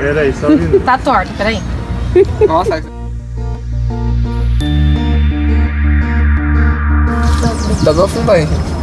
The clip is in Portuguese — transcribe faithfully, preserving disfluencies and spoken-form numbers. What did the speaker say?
Pera aí, só um minuto. Tá torto, peraí. Nossa. Dá pra afundar, hein?